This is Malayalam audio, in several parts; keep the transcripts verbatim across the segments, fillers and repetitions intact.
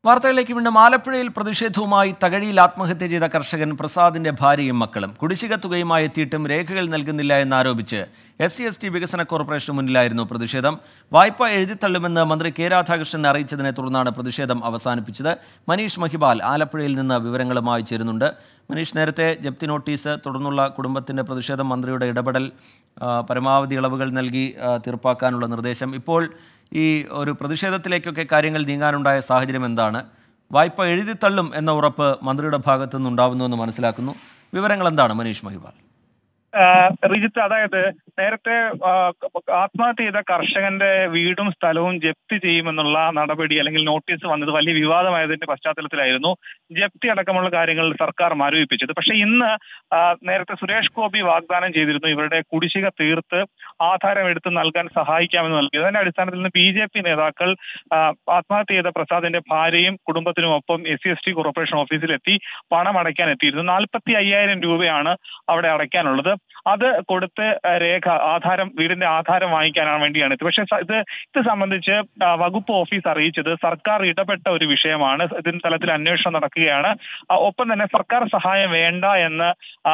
വാർത്തകളിലേക്ക് വീണ്ടും ആലപ്പുഴയിൽ പ്രതിഷേധവുമായി തകഴിയിൽ ആത്മഹത്യ ചെയ്ത കർഷകൻ പ്രസാദിന്റെ ഭാര്യയും മക്കളും കുടിശ്ശിക തുകയുമായി എത്തിയിട്ടും രേഖകൾ നൽകുന്നില്ല എന്നാരോപിച്ച് എസ് സി എസ് ടി വികസന കോർപ്പറേഷന് മുന്നിലായിരുന്നു പ്രതിഷേധം. വായ്പ എഴുതിത്തള്ളുമെന്ന് മന്ത്രി കെ രാധാകൃഷ്ണൻ അറിയിച്ചതിനെ തുടർന്നാണ് പ്രതിഷേധം അവസാനിപ്പിച്ചത്. മനീഷ് മഹിപാൽ ആലപ്പുഴയിൽ നിന്ന് വിവരങ്ങളുമായി ചേരുന്നുണ്ട്. മനീഷ്, നേരത്തെ ജപ്തി നോട്ടീസ്, തുടർന്നുള്ള കുടുംബത്തിന്റെ പ്രതിഷേധം, മന്ത്രിയുടെ ഇടപെടൽ, പരമാവധി ഇളവുകൾ നൽകി തീർപ്പാക്കാനുള്ള നിർദ്ദേശം, ഇപ്പോൾ ഈ ഒരു പ്രതിഷേധത്തിലേക്കൊക്കെ കാര്യങ്ങൾ നീങ്ങാനുണ്ടായ സാഹചര്യം എന്താണ്? വായ്പ എഴുതിത്തള്ളും എന്ന ഉറപ്പ് മന്ത്രിയുടെ ഭാഗത്തു നിന്നുണ്ടാവുന്നുവെന്ന് മനസ്സിലാക്കുന്നു. വിവരങ്ങൾ എന്താണ് മനീഷ് മഹിപാൽ? റിജിത്ത്, അതായത് നേരത്തെ ആത്മഹത്യ ചെയ്ത കർഷകന്റെ വീടും സ്ഥലവും ജപ്തി ചെയ്യുമെന്നുള്ള നടപടി അല്ലെങ്കിൽ നോട്ടീസ് വന്നത് വലിയ വിവാദമായതിന്റെ പശ്ചാത്തലത്തിലായിരുന്നു ജപ്തി അടക്കമുള്ള കാര്യങ്ങൾ സർക്കാർ മരവിപ്പിച്ചത്. പക്ഷേ ഇന്ന് നേരത്തെ സുരേഷ് ഗോപി വാഗ്ദാനം ചെയ്തിരുന്നു ഇവരുടെ കുടിശ്ശിക തീർത്ത് ആധാരം എടുത്ത് നൽകാൻ സഹായിക്കാമെന്ന് നൽകിയത്. അതിന്റെ അടിസ്ഥാനത്തിൽ നിന്ന് ബി ജെ പി നേതാക്കൾ ആത്മഹത്യ ചെയ്ത പ്രസാദിന്റെ ഭാര്യയും കുടുംബത്തിനുമൊപ്പം S C S T corporation ഓഫീസിലെത്തി പണം അടയ്ക്കാൻ എത്തിയിരുന്നു. നാൽപ്പത്തി അയ്യായിരം രൂപയാണ് അവിടെ അടയ്ക്കാനുള്ളത്. അത് കൊടുത്ത് രേഖ ആധാരം വീടിന്റെ ആധാരം വാങ്ങിക്കാനാണ് വേണ്ടിയാണ് എത്തി. പക്ഷേ ഇത് ഇത് സംബന്ധിച്ച് വകുപ്പ് ഓഫീസ് അറിയിച്ചത് സർക്കാർ ഇടപെട്ട ഒരു വിഷയമാണ്. ഇതിന് തലത്തിൽ അന്വേഷണം നടക്കുകയാണ്. ഒപ്പം തന്നെ സർക്കാർ സഹായം വേണ്ട എന്ന്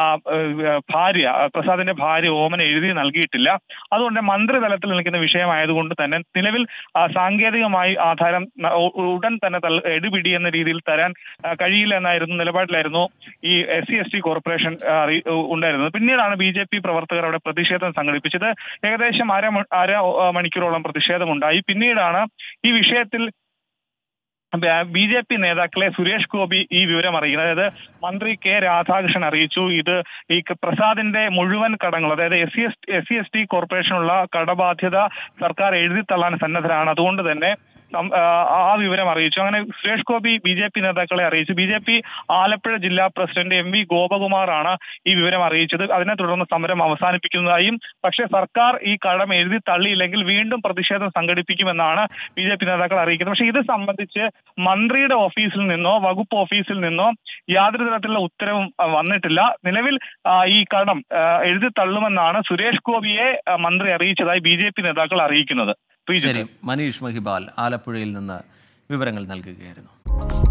ഭാര്യ പ്രസാദിന്റെ ഭാര്യ ഓമന എഴുതി നൽകിയിട്ടില്ല. അതുകൊണ്ട് മന്ത്രിതലത്തിൽ നിൽക്കുന്ന വിഷയമായതുകൊണ്ട് തന്നെ നിലവിൽ സാങ്കേതികമായി ആധാരം ഉടൻ തന്നെ എടുപിടി എന്ന രീതിയിൽ തരാൻ കഴിയില്ല എന്നായിരുന്നു നിലപാടിലായിരുന്നു ഈ S C S T corporation ഉണ്ടായിരുന്നത്. പിന്നീടാണ് ബി ജെ പി പ്രവർത്തകർ അവിടെ പ്രതിഷേധം സംഘടിപ്പിച്ചത്. ഏകദേശം അര അര മണിക്കൂറോളം പ്രതിഷേധമുണ്ടായി. പിന്നീടാണ് ഈ വിഷയത്തിൽ ബി ജെ പി നേതാക്കളെ സുരേഷ് ഗോപി ഈ വിവരം അറിയിക്കുന്നത്. അതായത് മന്ത്രി കെ രാധാകൃഷ്ണൻ അറിയിച്ചു ഇത് ഈ പ്രസാദിന്റെ മുഴുവൻ കടങ്ങൾ, അതായത് S C S S C S T കോർപ്പറേഷനുള്ള കടബാധ്യത സർക്കാർ എഴുതിത്തള്ളാൻ സന്നദ്ധരാണ്. അതുകൊണ്ട് തന്നെ ആ വിവരം അറിയിച്ചു. അങ്ങനെ Suresh Gopi B J P നേതാക്കളെ അറിയിച്ചു. ബി ജെ പി ആലപ്പുഴ ജില്ലാ പ്രസിഡന്റ് എം വി ഗോപകുമാറാണ് ഈ വിവരം അറിയിച്ചത്. അതിനെ തുടർന്ന് സമരം അവസാനിപ്പിക്കുന്നതായും പക്ഷേ സർക്കാർ ഈ കടം എഴുതി തള്ളിയില്ലെങ്കിൽ വീണ്ടും പ്രതിഷേധം സംഘടിപ്പിക്കുമെന്നാണ് ബി ജെ പി നേതാക്കൾ അറിയിക്കുന്നത്. പക്ഷേ ഇത് സംബന്ധിച്ച് മന്ത്രിയുടെ ഓഫീസിൽ നിന്നോ വകുപ്പ് ഓഫീസിൽ നിന്നോ യാതൊരു തരത്തിലുള്ള ഉത്തരവും വന്നിട്ടില്ല. നിലവിൽ ഈ കടം എഴുതി തള്ളുമെന്നാണ് സുരേഷ് ഗോപിയെ മന്ത്രി അറിയിച്ചതായി ബി ജെ പി നേതാക്കൾ അറിയിക്കുന്നത്. മനീഷ് മഹിപാൽ ആലപ്പുഴയിൽ നിന്ന് വിവരങ്ങൾ നൽകുകയായിരുന്നു.